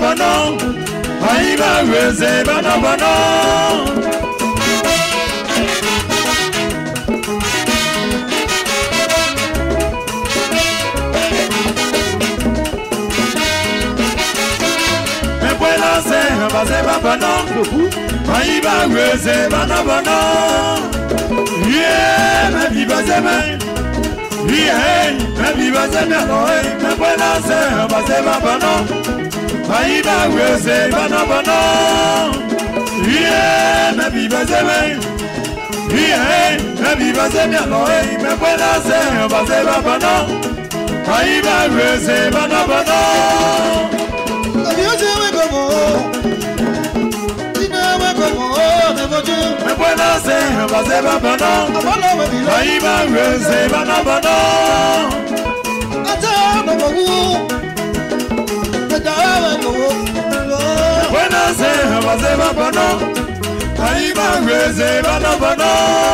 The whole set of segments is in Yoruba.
bano, Aiba reze bano bano. Me buena se base bano, Aiba reze bano bano. Yeah, me viva zeme. Yeah, me viva zeme. Me buena se base bano. Aiba reze bano bano. Yeah, me viva zeme. Yeah, me viva zeme. Me buena se base bano. Aiba reze bano bano. Adiós me como. Me buena se base bano. Aiba reze bano bano. Buena se base bano. Aiba reze bano bano.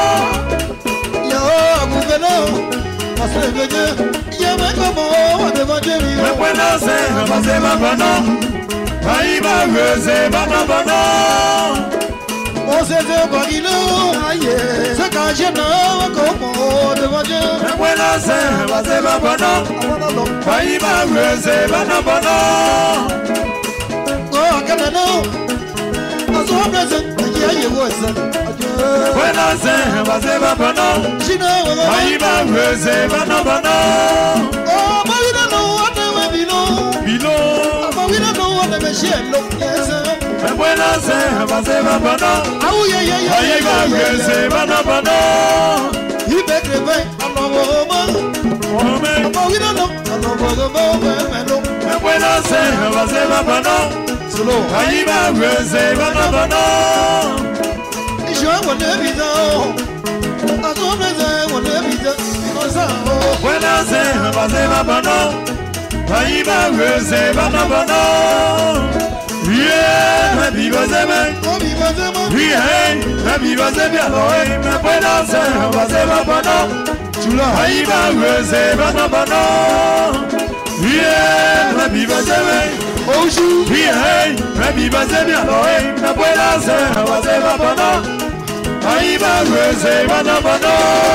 Yo guveno, pasé veje, yo me como devant Dieu. Me buena se base bano. Aiba reze bano bano. On se fait bagino, aïe, c'est quand je n'ai comme devant Dieu. Me buena se base bano. Aiba reze bano bano. Oh, canano, à son présent, il y a eu ça. Buena se base bano. Aiba reze bano bano. Oh, but we don't know what they below. Below. But we don't know what they machine look. Yes, me buena se base bano. oh, yeah. Aiba reze bano bano. You better be a woman. But we don't know. Me buena se base bano. Solo. Aiba reze bano bano. Je vois le bidon. À son présent, on le bidon. Buena se base bano. Aiba reze bano bano. Yeah, me viva zeme. Yeah, me viva zeme. Me buena se base bano. Aiba reze bano bano. Yeah, me viva zeme. Yeah, me viva zeme. Me buena se base bano. Aiba reze bano bano.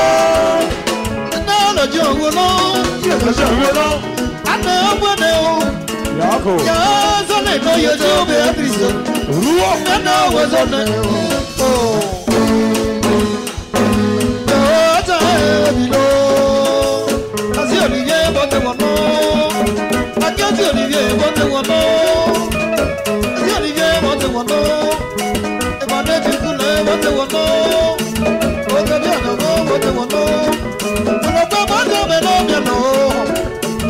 No, yo no. I know what they Yako. yes, I know you're doing Beatrice. I know what's on the oh. I see Olivier, but they want no. I can't see Olivier, but they want no. I see Olivier, but they want no. If I let you go, what they want no. What they want, what they want no. When I go back to the you know.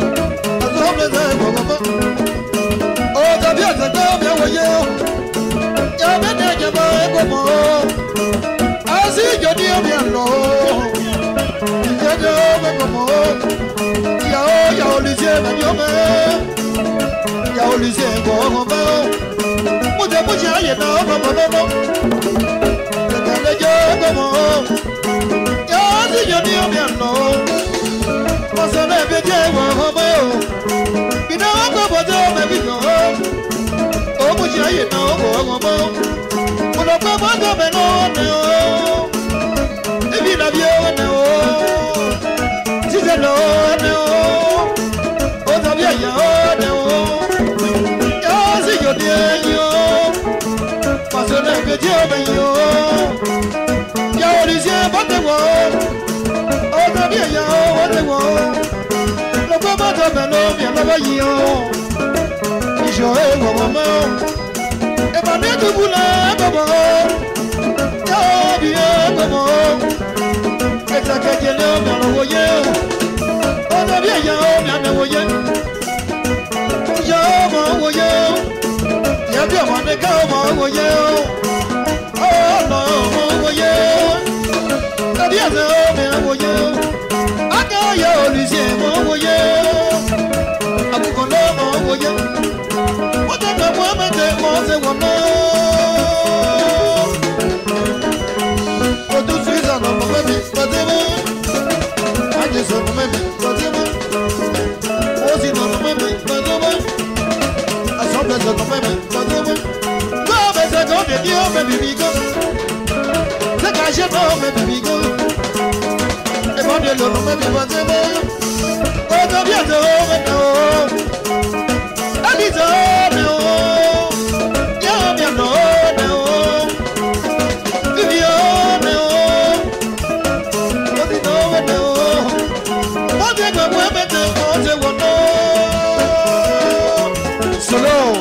Oh, the beer, the dog, you're better, you're I see your dear piano. You're Lycée, your man. You're Lycée, go home. Put the push out, you know, I see your dear piano. What's the name of your home? You know, I'm going to go. Oh, but you know, but I'm going to go. If you love you, no. She's a no. Oh, the no. I see your dear you. What's the name of you? You're easy, but the world. Oh, the dear, what the world. If I need to pull up a ball, you'll be able to it's like a yellow man over you. Oh, the dear young man over you. Young over you. You don't want to go over you. Oh, no, over you. The dear man over you. I got your Lycée over you. What the woman that was a woman? What do you say? I'm a baby, but I just a baby, but was it not a baby, but I saw that bibigo. C'est caché non mais bibigo. Et bon Dieu l'homme mais bibigo. Oh non bientôt maintenant. Alito mais oh. Ya bien non mais oh. Vivio mais oh. Oh dis non mais oh. Oh Dieu que moi maintenant oh Dieu oh non. Solo.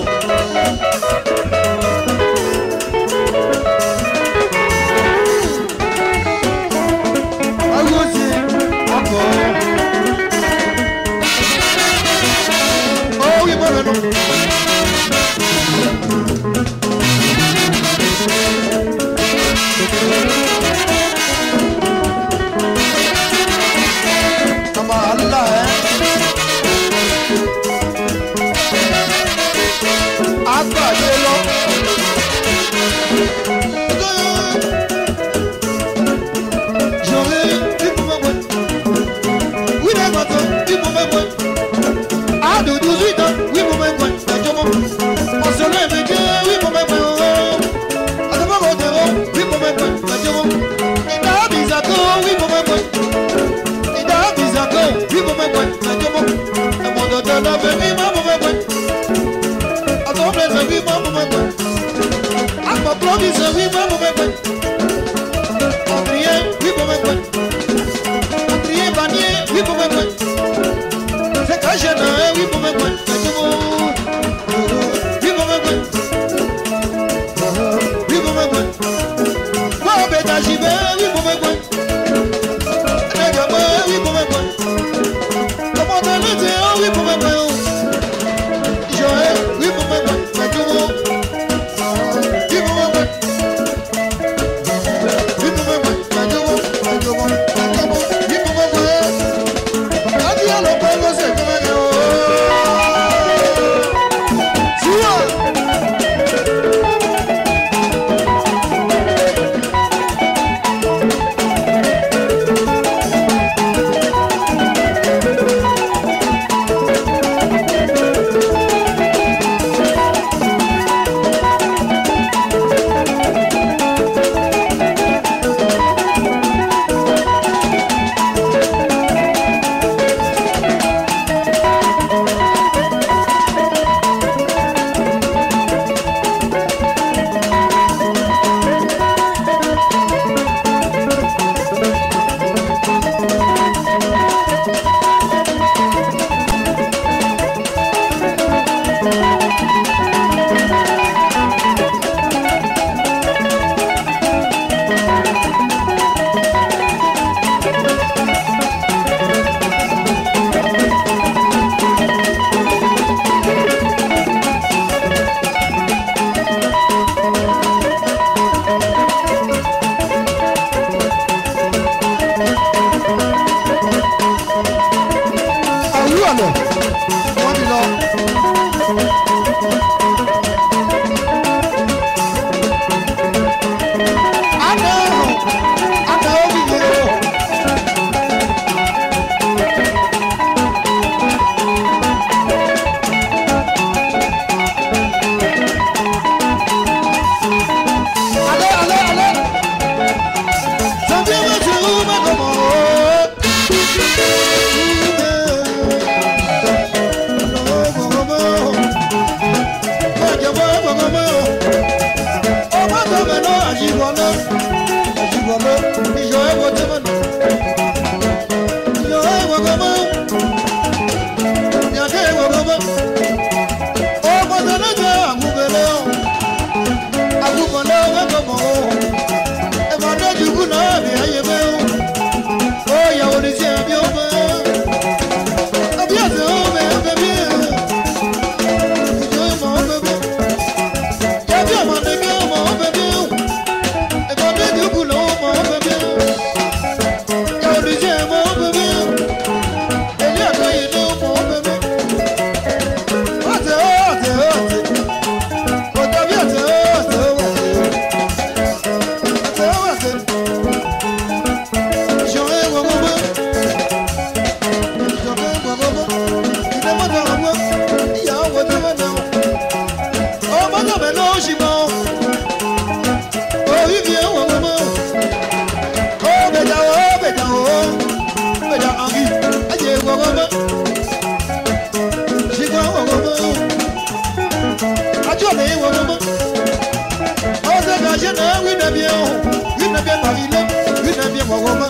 n'a bien Marie-Lé, lui n'a bien Romain.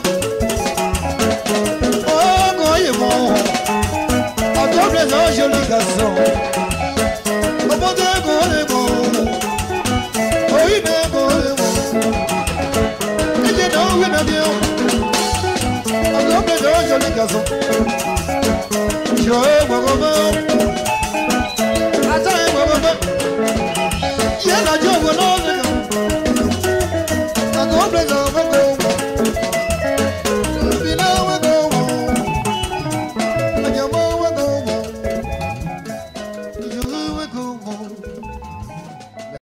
Oh, croyez-moi, à toi, les anges, jolis garçons. Au bon Dieu, croyez-moi. Oh, il n'est croyez-moi. Et j'ai non, oui, n'a bien. À toi, les anges, jolis garçons. Je vois Romain.